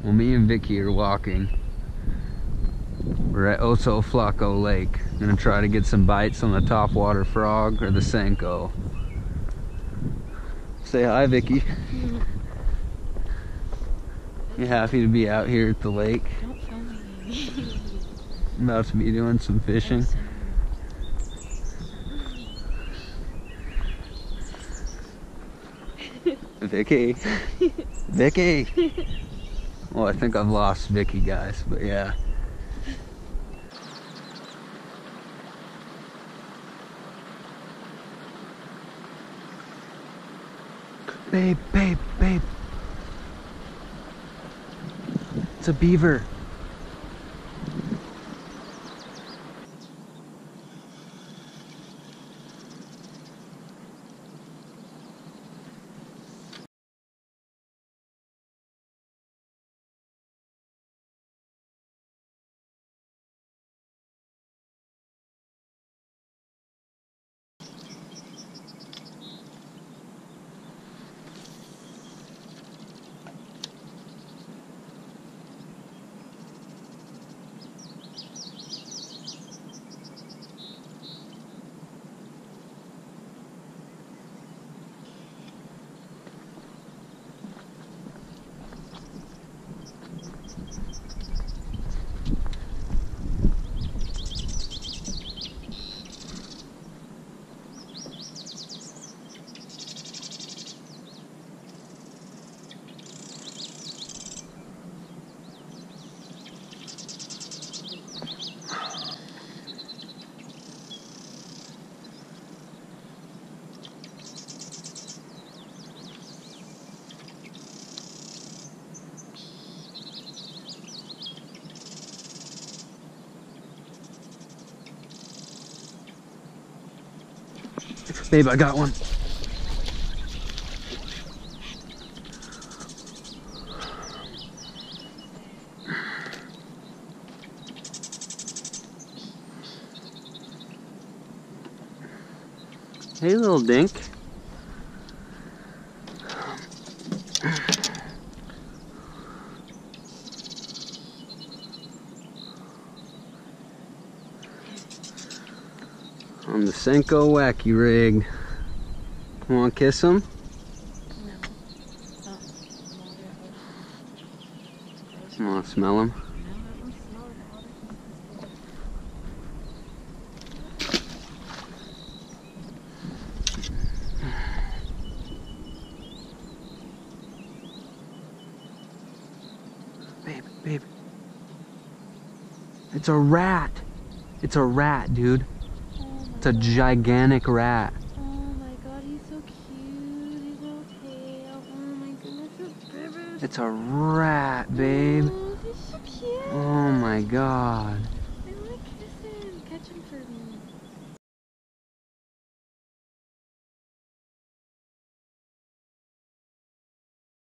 Well, me and Vicky are walking. We're at Oso Flaco Lake. I'm gonna try to get some bites on the topwater frog or the Senko. Say hi, Vicky. You happy to be out here at the lake? Don't film me. I'm about to be doing some fishing. Vicky. Vicky. Well, I think I've lost Vicky, guys, but yeah. Babe, babe, babe. It's a beaver. Babe, I got one. Hey, little dink. On the Senko Wacky Rig. You wanna kiss him? No. You wanna smell him? Babe, babe. It's a rat. It's a rat, dude. It's a gigantic rat. Oh my god, he's so cute. His little tail. Oh my goodness, it's baby. It's a rat, babe. Oh, he's so cute. Oh my god.